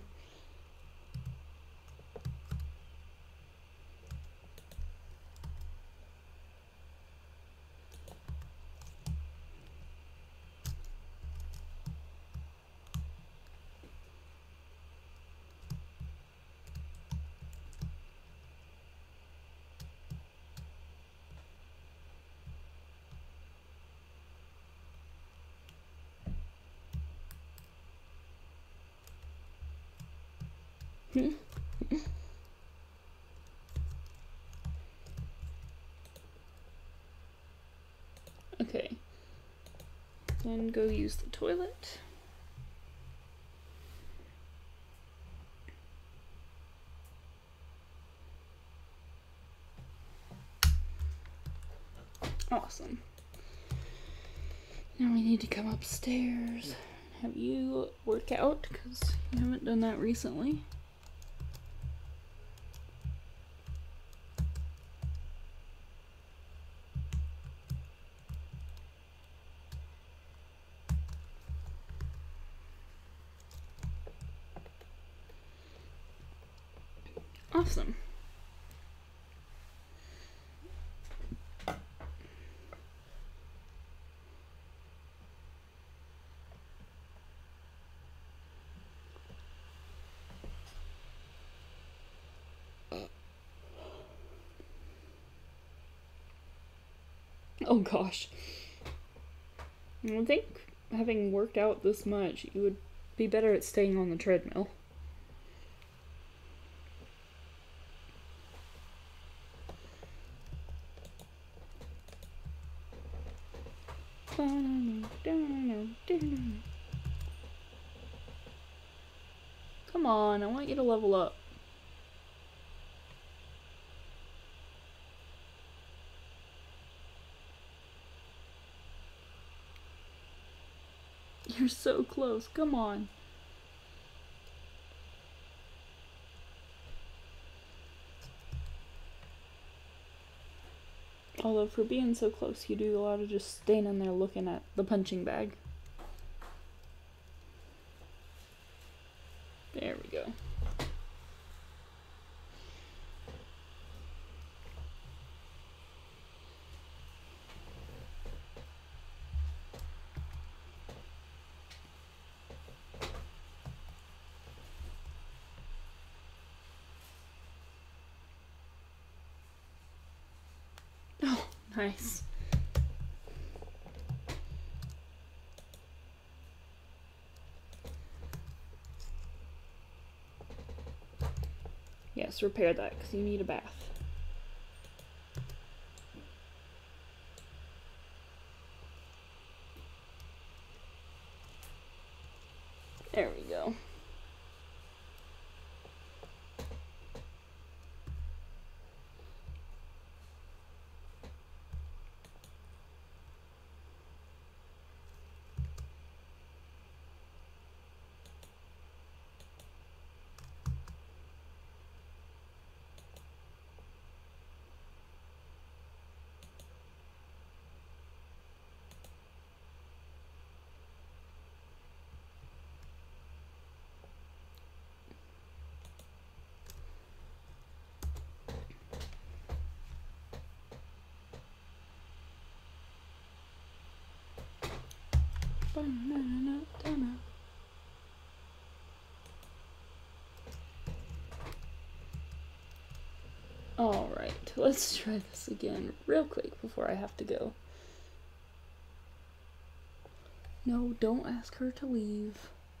Okay. Then go use the toilet. Awesome. Now we need to come upstairs and have you work out because you haven't done that recently. Awesome. Oh gosh. I would think having worked out this much, you would be better at staying on the treadmill. Come on, I want you to level up. You're so close, come on. Although for being so close, you do a lot of just standing there looking at the punching bag. There we go. Oh, nice. Yes, repair that because you need a bath. There we go. Alright, let's try this again real quick before I have to go. No, don't ask her to leave.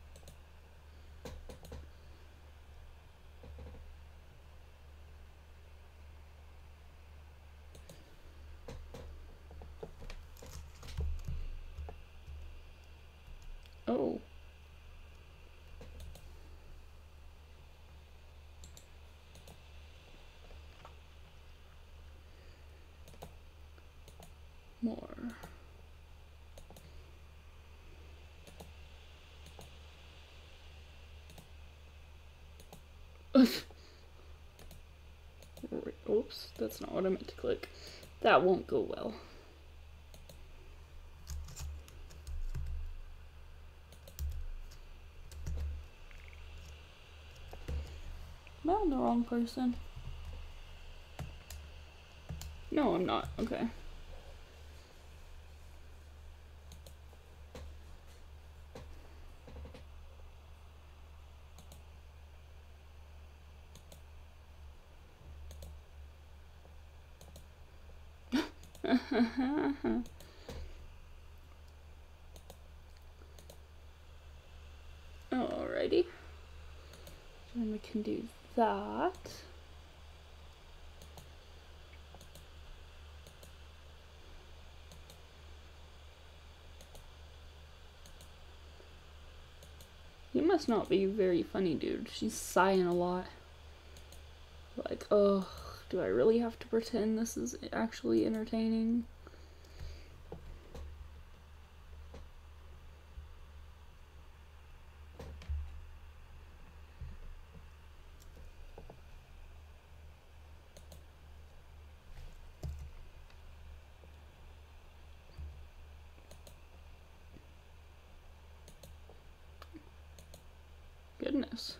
Oh. More. Oops, that's not what I meant to click. That won't go well. Am I on the wrong person? No, I'm not. Okay. Alrighty. And we can do that. You must not be very funny, dude. She's sighing a lot. Like, ugh, do I really have to pretend this is actually entertaining? Goodness.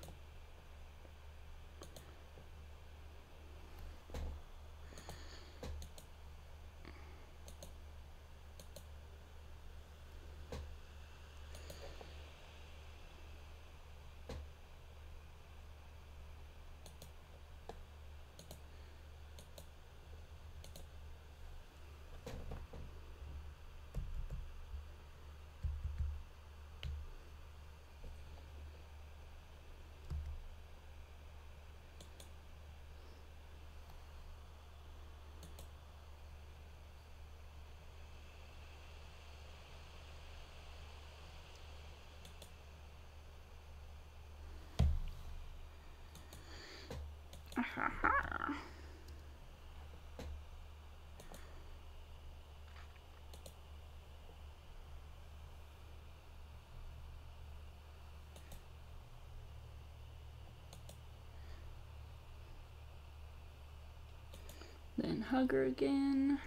Then hug her again.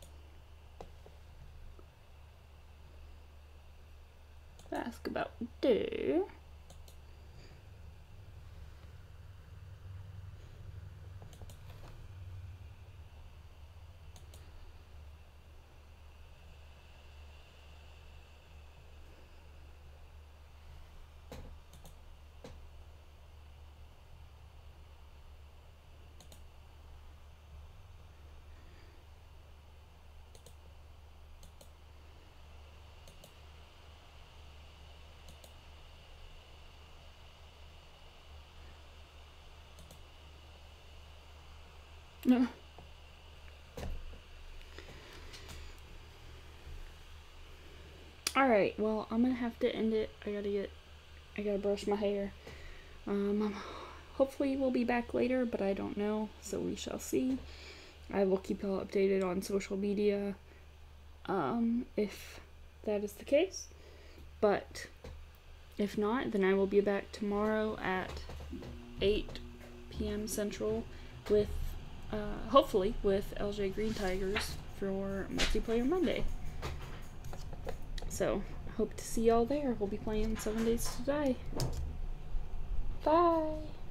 Ask about do. No. Alright, well, I'm gonna have to end it. I gotta get, I gotta brush my hair. Um, hopefully we'll be back later, but I don't know, so we shall see. I will keep y'all updated on social media, um, if that is the case. But if not, then I will be back tomorrow at eight p m Central with Uh, hopefully with L J Green Tigers for Multiplayer Monday. So, hope to see y'all there. We'll be playing Seven Days to Die. Bye!